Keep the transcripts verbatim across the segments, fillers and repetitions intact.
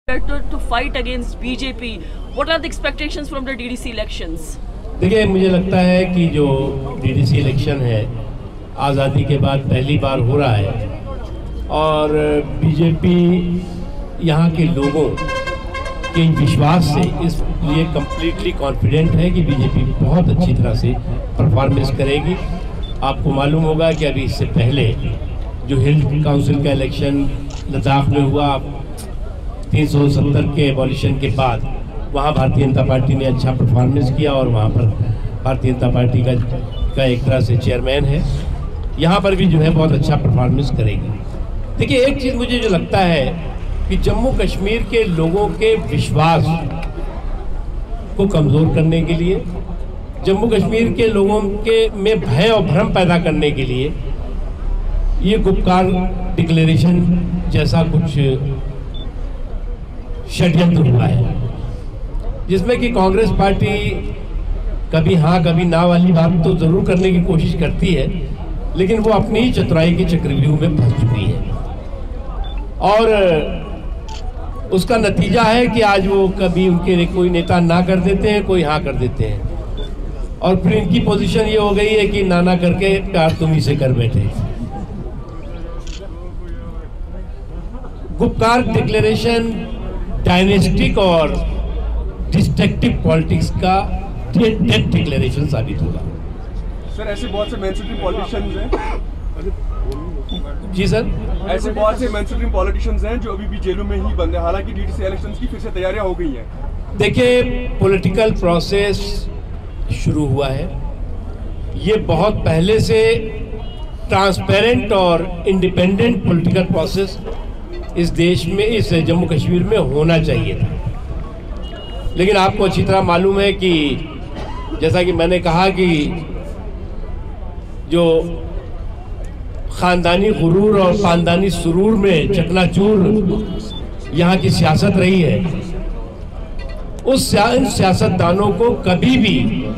to fight against B J P. What are the expectations from the D D C elections? देखिए, मुझे लगता है कि जो D D C इलेक्शन है आज़ादी के बाद पहली बार हो रहा है और बीजेपी यहाँ के लोगों के विश्वास से इस लिए कम्प्लीटली कॉन्फिडेंट है कि बीजेपी बहुत अच्छी तरह से परफॉर्मेंस करेगी। आपको मालूम होगा कि अभी इससे पहले जो हिल काउंसिल का इलेक्शन लद्दाख में हुआ तीन सौ सत्तर के एबॉलिशन के बाद, वहाँ भारतीय जनता पार्टी ने अच्छा परफॉर्मेंस किया और वहाँ पर भारतीय जनता पार्टी का का एक तरह से चेयरमैन है। यहाँ पर भी जो है बहुत अच्छा परफॉर्मेंस करेगी। देखिए, एक चीज़ मुझे जो लगता है कि जम्मू कश्मीर के लोगों के विश्वास को कमज़ोर करने के लिए, जम्मू कश्मीर के लोगों के में भय और भ्रम पैदा करने के लिए ये गुपकार डिक्लेरेशन जैसा कुछ षड्यंत्र हुआ है, जिसमें कि कांग्रेस पार्टी कभी हाँ कभी ना वाली बात तो ज़रूर करने की कोशिश करती है, लेकिन वो अपनी ही चतुराई के चक्रव्यूह में फंस चुकी है और उसका नतीजा है कि आज वो कभी उनके कोई नेता ना कर देते हैं, कोई हाँ कर देते हैं और फिर इनकी पोजीशन ये हो गई है कि ना ना करके प्यार तुम ही से कर बैठे। गुपकार डिक्लेरेशन डायनेस्टिक और डिस्ट्रक्टिव पॉलिटिक्स का डेड डिक्लेरेशन साबित होगा। सर, ऐसे बहुत से मेनस्ट्रीम पॉलिटिशियंस हैं। जी सर, ऐसे बहुत से मेनस्ट्रीम पॉलिटिशियंस हैं जो अभी भी जेलों में ही बंद हैं, हालांकि डीडीसी इलेक्शंस की फिर से तैयारियां हो गई हैं। देखिए, पॉलिटिकल प्रोसेस शुरू हुआ है। ये बहुत पहले से ट्रांसपेरेंट और इंडिपेंडेंट पॉलिटिकल प्रोसेस इस देश में, इस जम्मू कश्मीर में होना चाहिए था, लेकिन आपको अच्छी तरह मालूम है कि जैसा कि मैंने कहा कि जो ख़ानदानी गुरूर और ख़ानदानी सुरूर में चकनाचूर यहाँ की सियासत रही है, उस सियासतदानों को कभी भी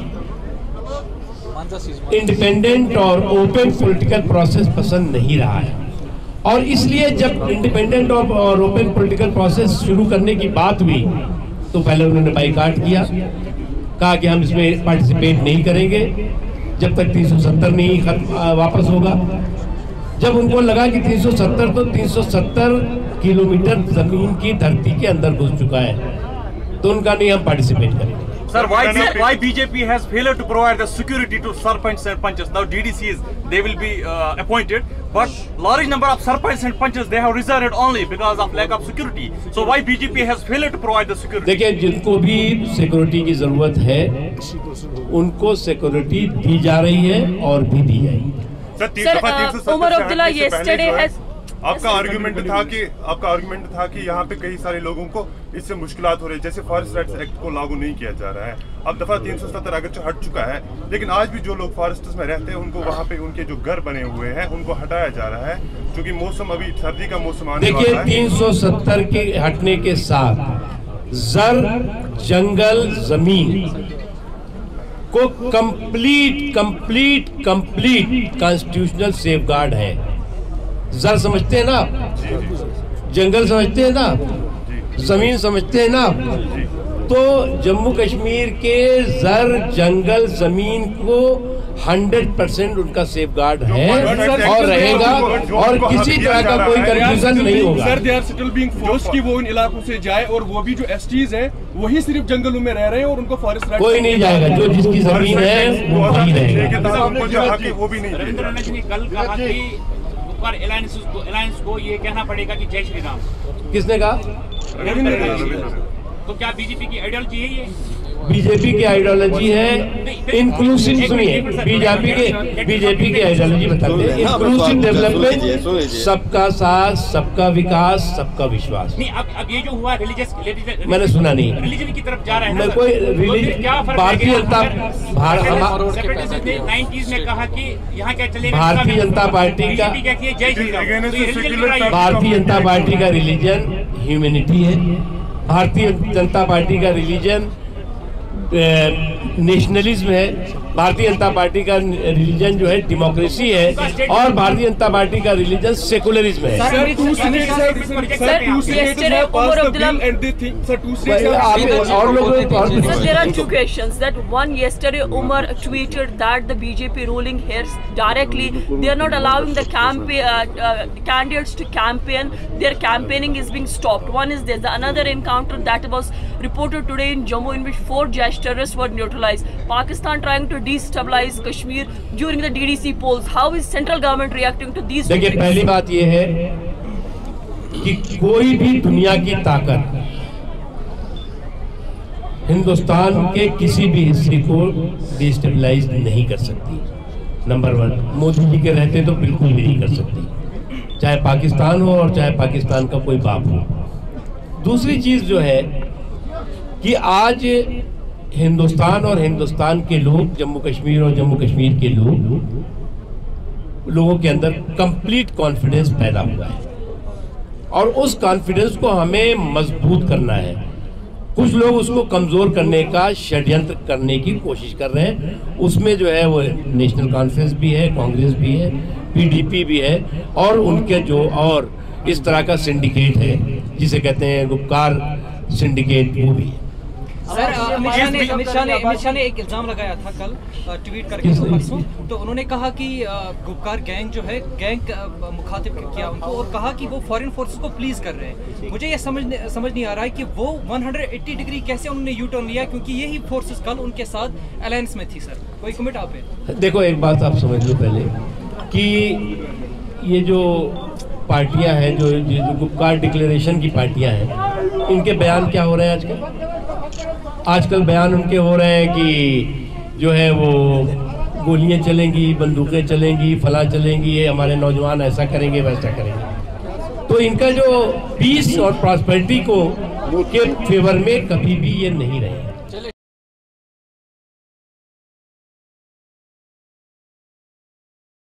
इंडिपेंडेंट और ओपन पॉलिटिकल प्रोसेस पसंद नहीं रहा है और इसलिए जब इंडिपेंडेंट और ओपन पॉलिटिकल प्रोसेस शुरू करने की बात हुई तो पहले उन्होंने बाइकाट किया, कहा कि हम इसमें पार्टिसिपेट नहीं करेंगे जब तक तीन सौ सत्तर नहीं वापस होगा। जब उनको लगा कि तीन सौ सत्तर तो तीन सौ सत्तर किलोमीटर जमीन की धरती के अंदर घुस चुका है, तो उनका नहीं हम पार्टिसिपेट करेंगे। Sir, why why B J P has failed to provide the security to sarpanchs and panchs? Now D D Cs they will be uh, appointed, but large number of sarpanchs and panchs they have resided only because of lack of security. So why B J P has failed to provide the security? देखिए, जिनको भी security की जरूरत है उनको security दी जा रही है और भी दी जाएगी। Sir, Omar Abdullah yesterday has आपका आर्गुमेंट था कि आपका आर्गुमेंट था कि यहाँ पे कई सारे लोगों को इससे मुश्किलात हो रही है, जैसे फॉरेस्ट राइट्स एक्ट को लागू नहीं किया जा रहा है। अब दफा तीन सौ सत्तर अगरचे हट चुका है, लेकिन आज भी जो लोग फॉरेस्ट में रहते हैं उनको वहाँ पे उनके जो घर बने हुए हैं उनको हटाया जा रहा है, क्योंकि मौसम अभी सर्दी का मौसम आने वाला है। देखिए, तीन सौ सत्तर के हटने के साथ जर जंगल जमीन को complete complete complete constitutional safeguard है। जर समझते हैं ना, जंगल समझते हैं ना, जमीन समझते हैं ना, तो जम्मू कश्मीर के जर जंगल जमीन को हंड्रेड परसेंट उनका सेफगार्ड है और रहेगा और किसी तरह का कोई कंफ्यूजन नहीं होगा। Sir, they are still being forced कि वो इन इलाकों से जाए और वो भी जो एसटीज हैं वही सिर्फ जंगलों में रह रहे हैं और उनको फॉरेस्ट राइट कोई नहीं जाएगा, जो जिसकी जमीन है वो वही रहेगा। वो भी नहीं। कल कहा कि अलायंस को अलायंस को ये कहना पड़ेगा कि जय श्री राम। किसने कहा? तो क्या बीजेपी की आइडियोलॉजी है ये? बीजेपी की आइडियोलॉजी है इंक्लूसिव। सुनिए, बीजेपी के बीजेपी की आइडियोलॉजी बताते हैं इंक्लूसिव डेवलपमेंट, सबका साथ, सबका विकास, सबका विश्वास। नहीं, अब अब ये जो हुआ रिलीजियस, मैंने सुना नहीं, रिलीजन की तरफ जा रहा है मैं कोई रिलीजन, भारतीय जनता नाइनटीज में कहा कि यहाँ क्या चलेगा, भारतीय जनता पार्टी का जय श्री राम। भारतीय जनता पार्टी का रिलीजन ह्यूमैनिटी है। भारतीय जनता पार्टी का रिलीजन नेशनलिज्म है। भारतीय जनता पार्टी का रिलीजन जो है डेमोक्रेसी है और भारतीय जनता पार्टी का रिलीजन सेकुलरिज्म है। Sir, two states have, sir, two states have passed the bill and they think, sir, two states have. और लोग So there are two questions. That one, yesterday Umar tweeted that the B J P ruling here directly, they are not allowing the campaign uh, uh, candidates to campaign. Their campaigning is being stopped. One is this. The another encounter that was reported today in Jammu, in which four Jaish terrorists were neutralized. Pakistan trying to destabilize Kashmir during the D D C polls. How is central government reacting to these? देखिए, पहली बात ये है कि कोई भी दुनिया की ताकत हिंदुस्तान के किसी भी हिस्से को डिस्टेबलाइज नहीं कर सकती। नंबर वन, मोदी जी के रहते तो बिल्कुल भी नहीं कर सकती, चाहे पाकिस्तान हो और चाहे पाकिस्तान का कोई बाप हो। दूसरी चीज जो है कि आज हिंदुस्तान और हिंदुस्तान के लोग, जम्मू कश्मीर और जम्मू कश्मीर के लोग लोगों के अंदर कंप्लीट कॉन्फिडेंस पैदा हुआ है और उस कॉन्फिडेंस को हमें मजबूत करना है। कुछ लोग उसको कमजोर करने का षड्यंत्र करने की कोशिश कर रहे हैं। उसमें जो है वो नेशनल कॉन्फ्रेंस भी है, कांग्रेस भी है, पीडीपी भी है और उनके जो और इस तरह का सिंडिकेट है जिसे कहते हैं गुपकार सिंडिकेट, वो भी है। सर, अमित शाह ने अमित शाह ने अमित शाह ने एक इल्जाम लगाया था कल ट्वीट करके परसों, तो उन्होंने कहा कि गुपकार गैंग जो है, गैंग मुखातिब किया उनको और कहा कि वो फॉरेन फोर्सेस को प्लीज कर रहे हैं। मुझे ये समझ समझ नहीं आ रहा है कि वो एक सौ अस्सी डिग्री कैसे उन्होंने यू टर्न लिया, क्योंकि यही फोर्सेस कल उनके साथ अलायंस में थी। सर, कोई कमेंट आप पे? देखो, एक बात आप समझ लो पहले कि ये जो पार्टियां हैं, जो जो गुपकार डिक्लेरेशन की पार्टियां हैं, इनके बयान क्या हो रहे हैं आजकल? आजकल बयान उनके हो रहे हैं कि जो है वो गोलियां चलेंगी, बंदूकें चलेंगी, फला चलेंगी, ये हमारे नौजवान ऐसा करेंगे वैसा करेंगे। तो इनका जो पीस और प्रॉस्पेरिटी को के फेवर में कभी भी ये नहीं रहे।